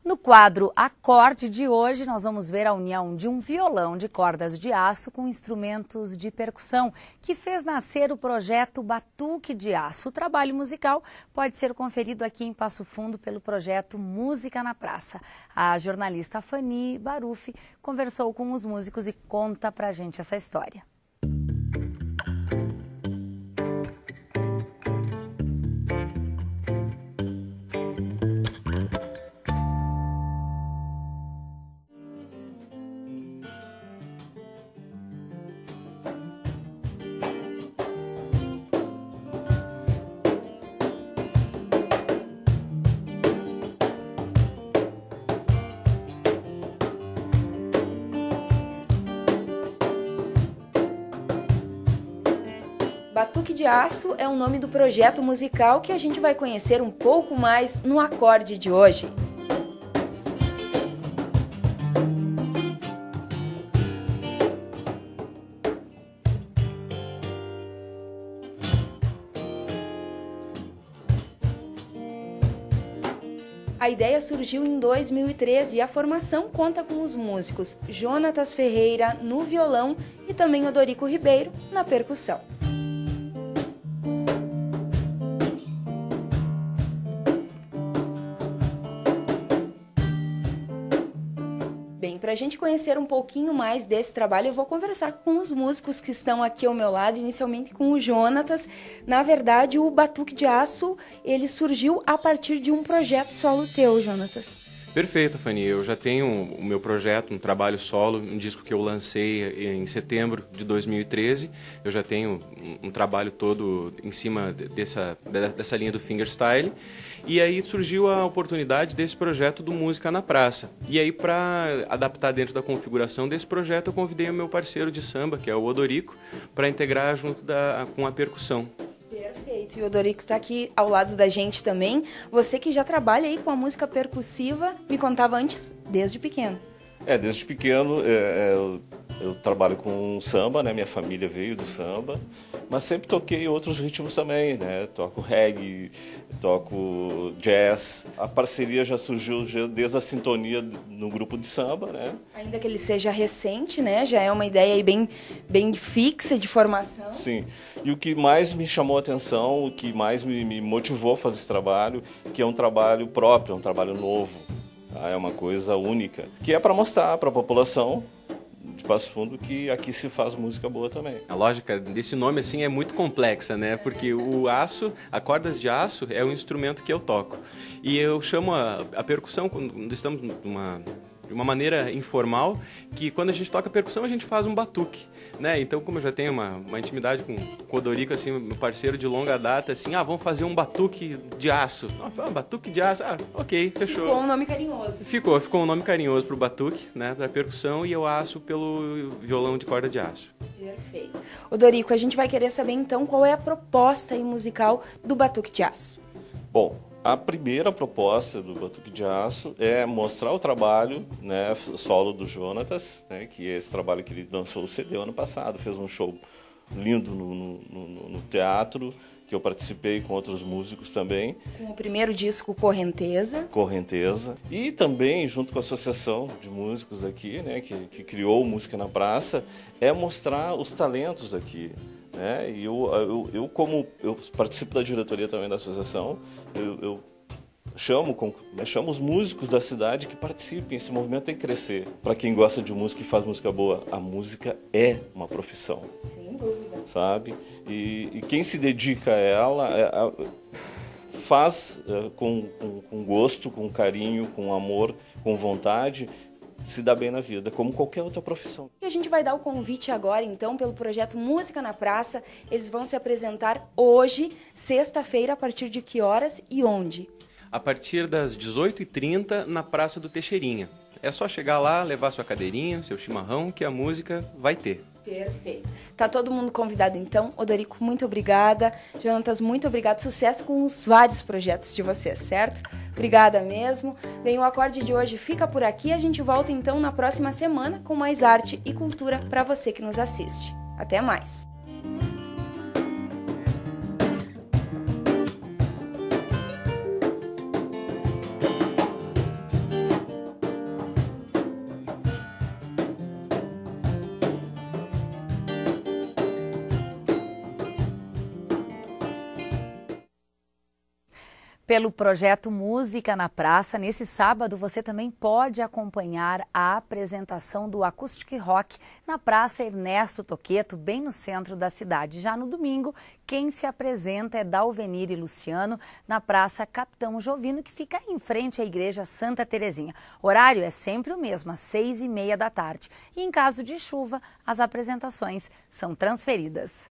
No quadro Acorde de hoje, nós vamos ver a união de um violão de cordas de aço com instrumentos de percussão, que fez nascer o projeto Batuque de Aço. O trabalho musical pode ser conferido aqui em Passo Fundo pelo projeto Música na Praça. A jornalista Fanny Barufi conversou com os músicos e conta pra gente essa história. Batuque de Aço é o nome do projeto musical que a gente vai conhecer um pouco mais no Acorde de hoje. A ideia surgiu em 2013 e a formação conta com os músicos Jonatas Ferreira no violão e também Odorico Ribeiro na percussão. Bem, para a gente conhecer um pouquinho mais desse trabalho, eu vou conversar com os músicos que estão aqui ao meu lado, inicialmente com o Jonatas. Na verdade, o Batuque de Aço, ele surgiu a partir de um projeto solo teu, Jonatas. Perfeito, Fanny. Eu já tenho o meu projeto, um trabalho solo, um disco que eu lancei em setembro de 2013. Eu já tenho um trabalho todo em cima dessa linha do fingerstyle. E aí surgiu a oportunidade desse projeto do Música na Praça. E aí, para adaptar dentro da configuração desse projeto, eu convidei o meu parceiro de samba, que é o Odorico, para integrar junto com a percussão. Perfeito. E o Odorico está aqui ao lado da gente também. Você que já trabalha aí com a música percussiva, me contava antes, desde pequeno. Desde pequeno eu trabalho com samba, né? Minha família veio do samba, mas sempre toquei outros ritmos também, né? Toco reggae, toco jazz. A parceria já surgiu desde a sintonia no grupo de samba, né? Ainda que ele seja recente, né? Já é uma ideia aí bem fixa de formação. Sim. E o que mais me chamou a atenção, o que mais me motivou a fazer esse trabalho, que é um trabalho próprio, é um trabalho novo. É uma coisa única, que é para mostrar para a população de Passo Fundo que aqui se faz música boa também. A lógica desse nome assim é muito complexa, né? Porque o aço, a cordas de aço é o instrumento que eu toco. E eu chamo a percussão quando estamos de uma maneira informal, que quando a gente toca percussão a gente faz um batuque, né? Então, como eu já tenho uma intimidade com o Odorico, assim, meu parceiro de longa data, assim, vamos fazer um batuque de aço. Batuque de aço, ok, fechou. Ficou um nome carinhoso. Ficou um nome carinhoso pro batuque, né, pra percussão, e eu aço pelo violão de corda de aço. Perfeito. Odorico, a gente vai querer saber então qual é a proposta aí musical do Batuque de Aço. Bom, a primeira proposta do Batuque de Aço é mostrar o trabalho, né, solo do Jonatas, né, que é esse trabalho que ele lançou o CD ano passado, fez um show lindo no teatro, que eu participei com outros músicos também. Com o primeiro disco, Correnteza. Correnteza. E também, junto com a Associação de Músicos aqui, né, que criou Música na Praça, é mostrar os talentos aqui. E eu como eu participo da diretoria também da associação, eu chamo os músicos da cidade que participem. Esse movimento tem que crescer. Para quem gosta de música e faz música boa, a música é uma profissão. Sem dúvida. Sabe? E quem se dedica a ela faz com gosto, com carinho, com amor, com vontade, se dá bem na vida, como qualquer outra profissão. E a gente vai dar o convite agora, então, pelo projeto Música na Praça. Eles vão se apresentar hoje, sexta-feira, a partir de que horas e onde? A partir das 18h30 na Praça do Teixeirinha. É só chegar lá, levar sua cadeirinha, seu chimarrão, que a música vai ter. Perfeito. Tá todo mundo convidado, então. Odorico, muito obrigada. Jonatas, muito obrigado. Sucesso com os vários projetos de vocês, certo? Obrigada mesmo. Bem, o Acorde de hoje fica por aqui. A gente volta, então, na próxima semana com mais arte e cultura para você que nos assiste. Até mais. Pelo projeto Música na Praça, nesse sábado você também pode acompanhar a apresentação do Acoustic Rock na Praça Ernesto Toqueto, bem no centro da cidade. Já no domingo, quem se apresenta é Dalvenir e Luciano, na Praça Capitão Jovino, que fica em frente à Igreja Santa Terezinha. O horário é sempre o mesmo, às 6h30 da tarde. E em caso de chuva, as apresentações são transferidas.